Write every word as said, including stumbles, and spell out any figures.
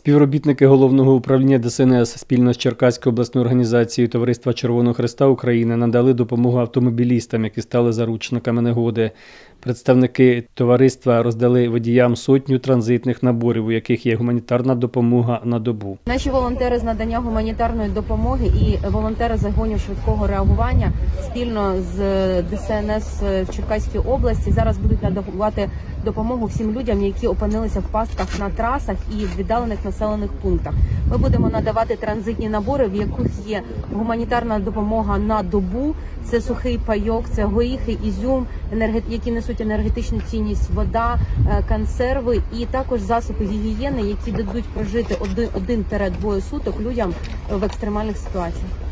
Співробітники Головного управління Де Ес En Ес спільно з Черкаською обласною організацією Товариства Червоного Хреста України надали допомогу автомобілістам, які стали заручниками негоди. Представники товариства роздали водіям сотню транзитних наборів, у яких є гуманітарна допомога на добу. Наші волонтери з надання гуманітарної допомоги і волонтери загонів швидкого реагування спільно з Де Ес En Ес в Черкаській області зараз будуть надавати допомогу всім людям, які опинилися в пастках на трасах і в віддалених населених пунктах. Ми будемо надавати транзитні набори, в яких є гуманітарна допомога на добу. Це сухий пайок, це горіхи, ізюм, які несуть енергетичну цінність, вода, консерви і також засоби гігієни, які дадуть прожити один-двоє суток людям в екстремальних ситуаціях.